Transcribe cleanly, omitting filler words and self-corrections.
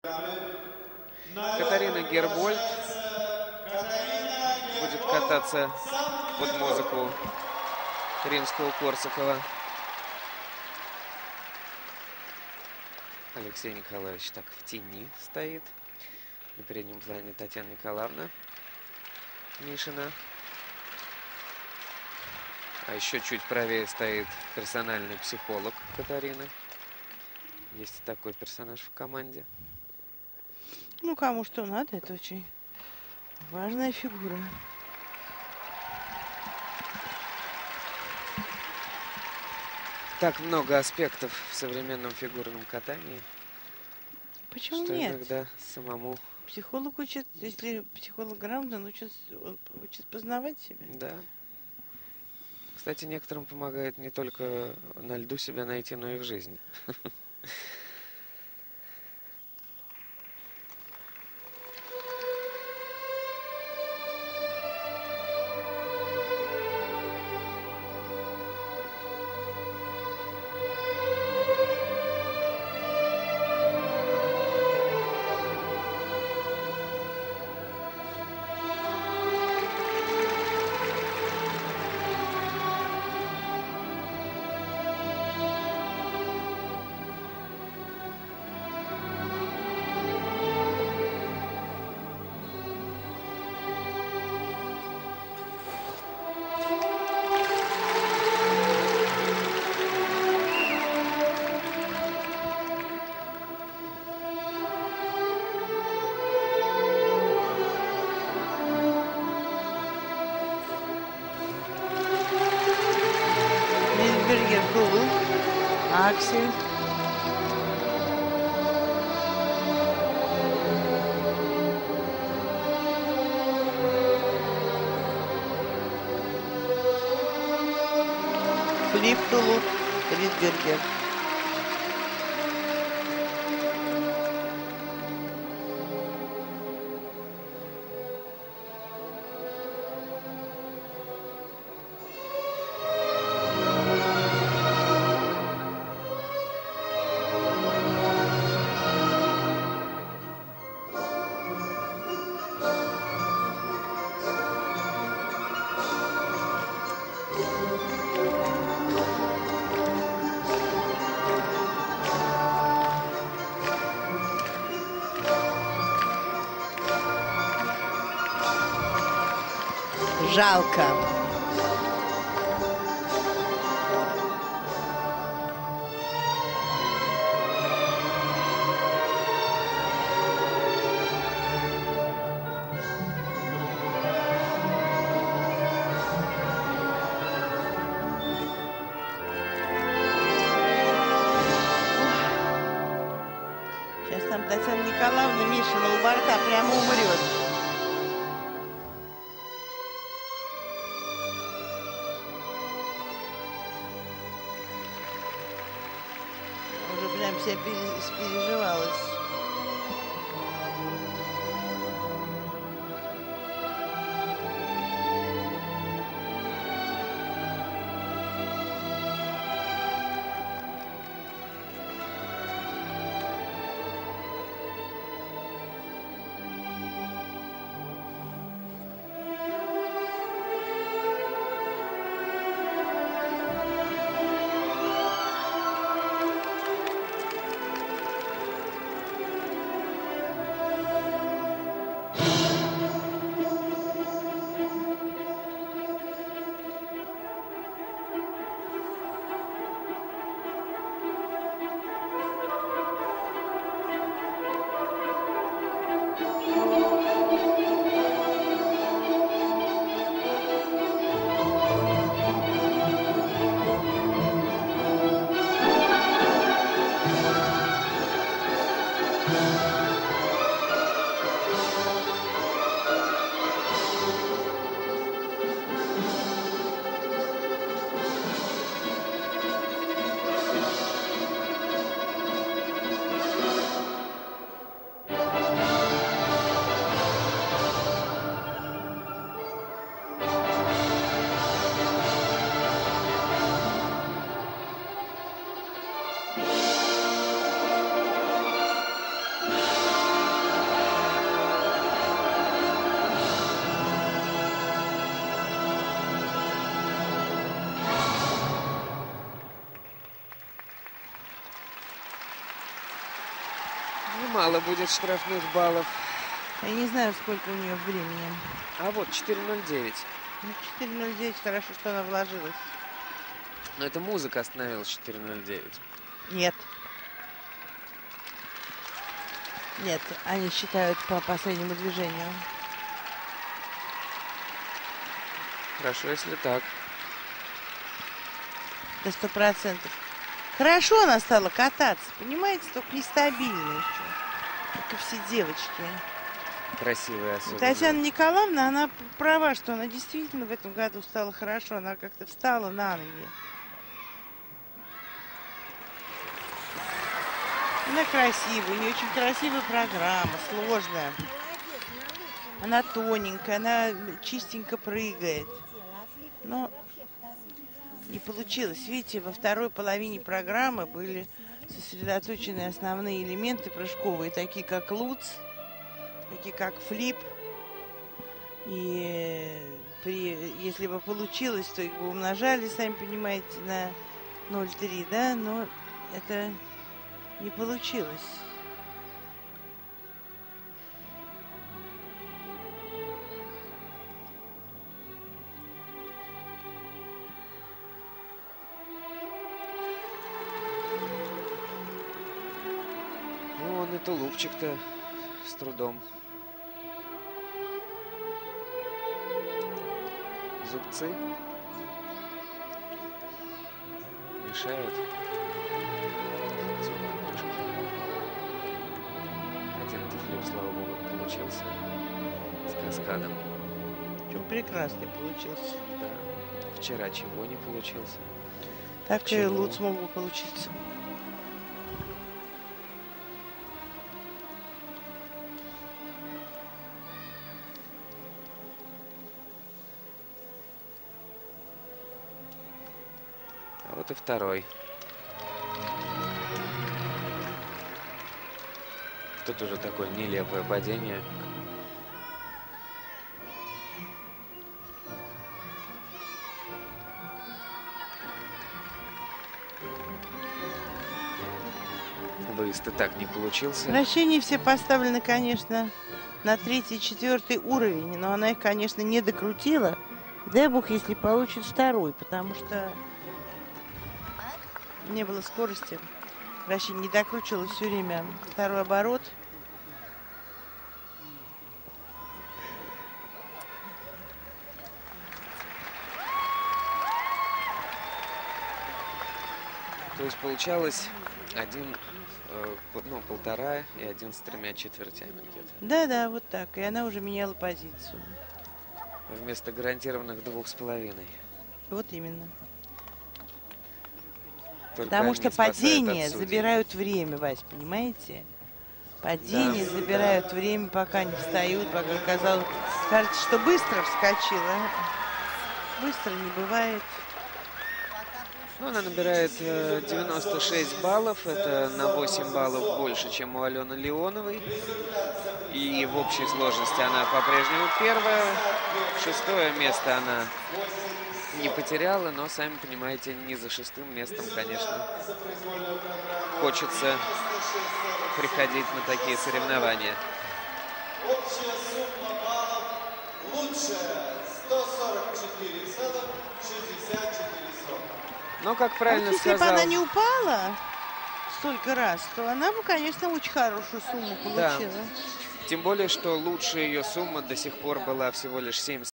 Катарина Гербольд будет кататься под музыку Римского-Корсакова. Алексей Николаевич так в тени стоит. На переднем плане Татьяна Николаевна Мишина. А еще чуть правее стоит персональный психолог Катарины. Есть и такой персонаж в команде. Ну, кому что надо, это очень важная фигура. Так много аспектов в современном фигурном катании. Почему что нет? Иногда самому... Психолог учит, если психолог грамотно, он учит познавать себя. Да. Кстати, некоторым помогает не только на льду себя найти, но и в жизни. Линдбергер Дулу, Аксель. Флип Дулу, Линдбергер. Жалко. Сейчас там Татьяна Николаевна Мишина у борта прямо умрет. Уже прям вся переживалась. Немало будет штрафных баллов. Я не знаю, сколько у нее времени. А вот 4:09. Ну, 4:09, хорошо, что она вложилась. Но это музыка остановилась 4:09. Нет. Нет, они считают по последнему движению. Хорошо, если так. До 100%. Хорошо она стала кататься, понимаете, только нестабильно еще. Как и все девочки. Красивая особенно. Татьяна Николаевна, она права, что она действительно в этом году стала хорошо. Она как-то встала на ноги. Она красивая, у нее очень красивая программа, сложная. Она тоненькая, она чистенько прыгает. Но не получилось. Видите, во второй половине программы были сосредоточены основные элементы прыжковые, такие как луц, такие как флип. И если бы получилось, то их бы умножали, сами понимаете, на 0,3, да, но это не получилось. Ну, он и тулупчик-то с трудом. Зубцы мешают. Один флип, слава богу, получился с каскадом. Причем прекрасный получился. Да. Вчера чего не получился. Так и Чего? луц мог бы получиться. А вот и второй. Тут уже такое нелепое падение. Выезд и так не получился. Вращения все поставлены, конечно, на 3-й, 4-й уровень, но она их, конечно, не докрутила. Дай бог, если получит второй, потому что не было скорости. Вращение не докручивала все время второй оборот. То есть получалось полтора и один с 3/4 где-то. Да-да, вот так. И она уже меняла позицию. Вместо гарантированных 2,5. Вот именно. Только Потому что они спасают падения от судей. забирают время, Вась, понимаете? Падения забирают время, пока не встают, пока казалось, кажется, что быстро вскочила. Быстро не бывает. Ну, она набирает 96 баллов. Это на 8 баллов больше, чем у Алены Леоновой. И в общей сложности она по-прежнему первая. 6-е место она не потеряла, но, сами понимаете, не за 6-м местом, конечно, хочется приходить на такие соревнования. Общая сумма баллов лучшая 144,64. Но, как правильно Вот если бы сказал... она не упала столько раз, то она бы, конечно, очень хорошую сумму Да. получила. Тем более, что лучшая ее сумма до сих пор была всего лишь 7